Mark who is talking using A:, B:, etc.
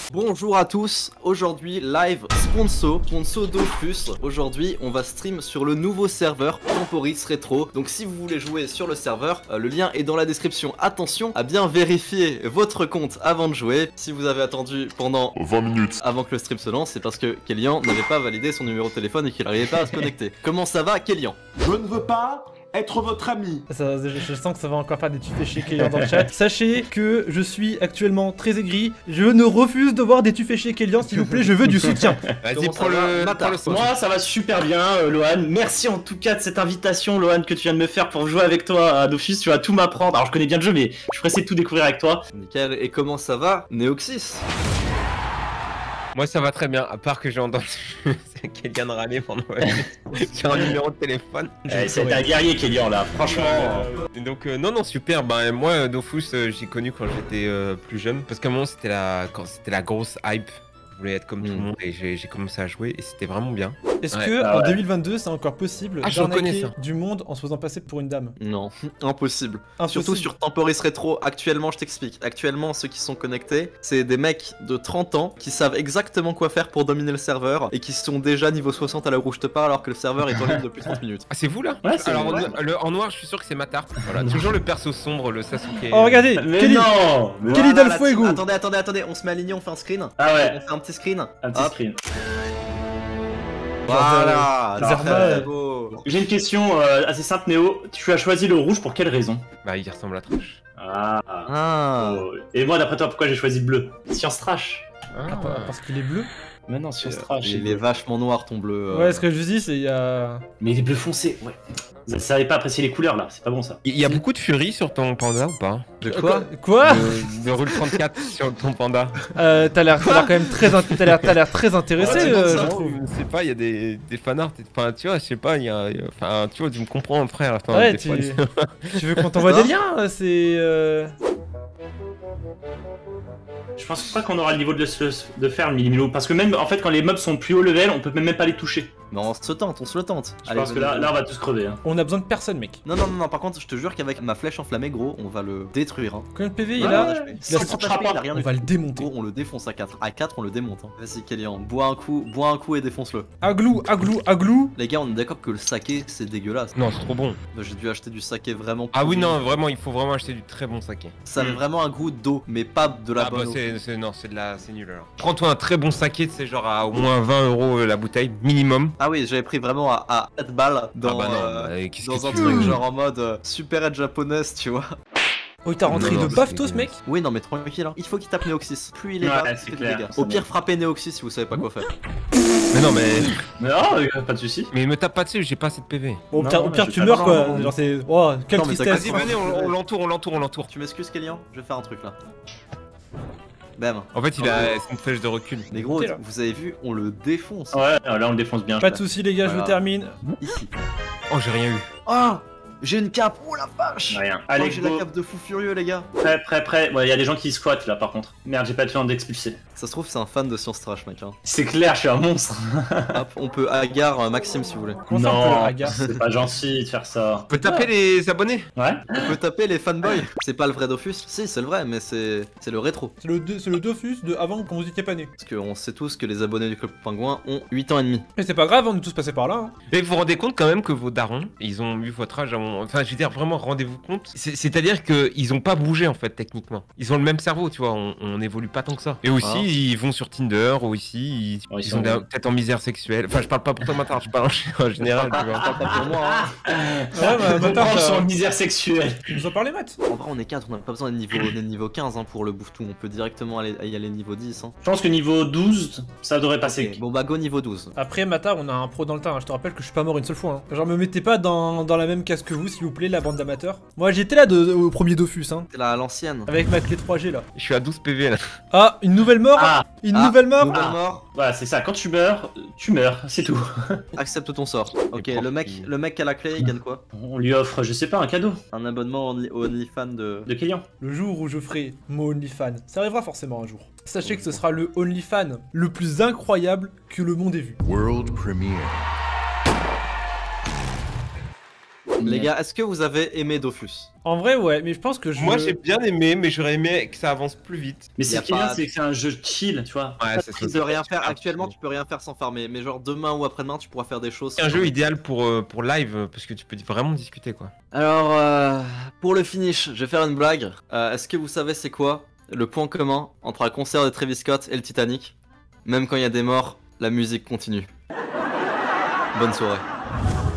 A: Bonjour à tous, aujourd'hui live Sponso Dofus. Aujourd'hui on va stream sur le nouveau serveur Temporis Retro. Donc si vous voulez jouer sur le serveur, le lien est dans la description. Attention à bien vérifier votre compte avant de jouer. Si vous avez attendu pendant 20 minutes avant que le stream se lance, c'est parce que Kélian n'avait pas validé son numéro de téléphone et qu'il n'arrivait pas à se connecter. Comment ça va Kélian?
B: Je ne veux pas être votre ami.
C: Je sens que ça va encore faire des tu fais chier Kélian dans le chat. Sachez que je suis actuellement très aigri. Je ne refuse de voir des tu fais chier Kélian, s'il vous plaît, je veux du soutien.
D: Vas-y, prends le son.
E: Moi, ça va super bien, Lohan. Merci en tout cas de cette invitation, Lohan, que tu viens de me faire pour jouer avec toi à Dofus. Tu vas tout m'apprendre. Alors, je connais bien le jeu, mais je suis pressé de tout découvrir avec toi.
A: Nickel, et comment ça va Neoxys?
D: Moi ça va très bien, à part que j'ai entendu Kélian râler pendant sur un numéro de téléphone.
E: C'est un guerrier, Kélian, là, franchement.
D: Donc non super, bah moi Dofus j'ai connu quand j'étais plus jeune, parce qu'à un moment c'était la grosse hype. Je voulais être comme tout le monde et j'ai commencé à jouer et c'était vraiment bien.
C: Est-ce que en 2022 c'est encore possible d'arnaquer du monde en se faisant passer pour une dame?
A: Non, impossible. Surtout sur Temporis Retro, actuellement je t'explique. Actuellement ceux qui sont connectés, c'est des mecs de 30 ans qui savent exactement quoi faire pour dominer le serveur et qui sont déjà niveau 60 à l'heure où je te parle alors que le serveur est en ligne depuis 30 minutes.
D: Ah c'est vous là?
E: Ouais,
D: alors en noir je suis sûr que c'est Matar. Voilà, toujours le perso sombre, le Sasuke.
C: Oh regardez, Kelly Del Fuego.
A: Attendez, on se met aligné, on fait un screen.
E: Ah ouais.
A: On fait un petit screen.
E: Un petit screen.
A: Voilà,
C: Zerma.
E: J'ai une question assez simple, Néo. Tu as choisi le rouge pour quelle raison?
D: Bah il ressemble à Trash.
A: Ah.
E: Oh. Et moi, d'après toi, pourquoi j'ai choisi le bleu? Science Trash.
C: Parce qu'il est bleu.
E: Mais non, Science Trash.
A: Il est vachement noir ton bleu.
C: Ouais, ce que je dis c'est il y a...
E: Mais il est bleu foncé, ouais. Vous savez pas apprécier les couleurs là, c'est pas bon ça.
D: Il y a beaucoup de furie sur ton panda ou pas?
A: De quoi?
C: Quoi?
D: De Rule 34 sur ton panda.
C: T'as l'air quand même très très intéressé, je trouve.
D: Je sais pas, il y a des fanarts, enfin tu vois, je sais pas, il y a, enfin tu vois, tu me comprends frère. Enfin,
C: Ouais,
D: des fois,
C: tu veux qu'on t'envoie des liens? C'est...
E: Je pense pas qu'on aura le niveau de faire Milo, parce que même en fait quand les mobs sont plus haut level, on peut même pas les toucher.
A: Mais on se le tente.
E: Je pense que là on va tous crever. Hein.
C: On a besoin de personne mec.
A: Non, par contre je te jure qu'avec ma flèche enflammée gros, on va le détruire. Hein.
C: Combien de PV il a?
A: Il a 100 HP, il a rien
C: On va le démonter.
A: Gros, on le défonce à 4. À 4 on le démonte. Hein. Vas-y Kélian, bois un coup et défonce-le.
C: Aglou.
A: Les gars, on est d'accord que le saké c'est dégueulasse.
D: Non, c'est trop bon.
A: J'ai dû acheter du saké vraiment.
D: Ah oui, non, vraiment, il faut vraiment acheter du très bon saké.
A: Ça avait vraiment un goût d'eau, mais pas de la bonne eau.
D: C'est nul alors. Prends-toi un très bon saké, c'est genre à au moins 20 € la bouteille, minimum.
A: Ah oui, j'avais pris vraiment à 4 balles dans, dans un truc genre en mode super aide japonaise, tu vois.
C: Oh, il t'a rentré de baftos mec?
A: Oui, non, mais tranquille, hein. Il faut qu'il tape Neoxys. Plus il est bas, plus il dégâts. Au pire, frappez Neoxys si vous savez pas quoi faire.
D: Mais non, mais.
E: Non, pas de soucis.
D: Mais me tape pas dessus, j'ai pas assez de PV.
C: Au pire, tu meurs quoi. Genre, c'est. Oh, quelle tristesse.
D: Vas-y, venez, on l'entoure.
A: Tu m'excuses, Kélian? Je vais faire un truc là. Bam.
D: En fait, il a une flèche de recul.
A: Mais gros, vous avez vu, on le défonce.
E: Ouais, là on le défonce bien.
C: Pas de soucis, les gars, je termine.
A: Ici.
D: Oh, j'ai rien eu.
A: Ah! J'ai une cape, oh la vache!
E: Rien.
A: Allez, j'ai la cape de fou furieux, les gars.
E: Prêt. Ouais, y a des gens qui squattent là par contre. Merde, j'ai pas de temps d'expulser.
A: Ça se trouve, c'est un fan de Science Trash, mec. Hein.
E: C'est clair, je suis un monstre.
A: Hop, on peut agar Maxime si vous voulez.
E: Non, c'est pas gentil de faire ça.
D: On peut taper les abonnés?
E: Ouais.
A: On peut taper les fanboys. C'est pas le vrai Dofus? Si, c'est le vrai, mais c'est le rétro.
C: C'est le Dofus de avant quand vous étiez pas né.
A: Parce qu'on sait tous que les abonnés du Club Pingouin ont 8 ans et demi.
C: Mais c'est pas grave, on est tous passés par là. Hein.
D: Mais vous vous rendez compte quand même que vos darons, ils ont eu votre âge Enfin, je veux dire, vraiment, rendez-vous compte. C'est-à-dire qu'ils ont pas bougé en fait, techniquement. Ils ont le même cerveau, tu vois, on évolue pas tant que ça. Et aussi, ils vont sur Tinder, ou ici, ils sont peut-être en misère sexuelle. Enfin, je parle pas pour toi, Matar, je parle en général, tu vois.
A: Pas pour moi, hein.
C: Ouais,
E: Matar, ils sont en misère sexuelle.
C: Tu nous en parlais, Matt?
A: En vrai, on est 4, on n'a pas besoin d'être niveau 15 hein, pour le bouffe-tout. On peut directement y aller niveau 10. Hein.
E: Je pense que niveau 12, ça devrait passer.
A: Okay. Bon, bah, go niveau 12.
C: Après, Matar, on a un pro dans le tas. Hein. Je te rappelle que je suis pas mort une seule fois. Hein. Genre, me mettez pas dans la même case que vous, s'il vous plaît, la bande d'amateurs. Moi, j'étais là au premier Dofus. Hein.
A: C'est là à l'ancienne.
C: Avec ma clé 3G là.
D: Je suis à 12 PV là.
C: Ah, une nouvelle mort? Une nouvelle mort?
E: Voilà, c'est ça. Quand tu meurs, c'est tout.
A: Accepte ton sort. Ok, le mec qui a la clé, il gagne quoi?
E: On lui offre, je sais pas, un cadeau.
A: Un abonnement au OnlyFans de
E: Kélian.
C: Le jour où je ferai mon OnlyFans, ça arrivera forcément un jour. Sachez que ce sera le OnlyFans le plus incroyable que le monde ait vu.
B: World Premiere.
A: Les gars, est-ce que vous avez aimé Dofus?
C: En vrai, ouais, mais je pense que je.
D: Moi j'ai bien aimé, mais j'aurais aimé que ça avance plus vite.
E: Mais
A: Y a
E: c'est bien,
A: pas-
E: c'est que c'est un jeu chill, tu vois.
D: Ouais,
A: Pas
D: c'est
A: triste
D: ça.
A: de rien faire.
D: Ah,
A: Actuellement, tu peux rien faire sans farmer. Mais genre demain ou après-demain, tu pourras faire des choses.
D: C'est un jeu idéal pour live parce que tu peux vraiment discuter quoi.
A: Alors, pour le finish, je vais faire une blague. Est-ce que vous savez c'est quoi le point commun entre un concert de Travis Scott et le Titanic? Même quand il y a des morts, la musique continue. Bonne soirée.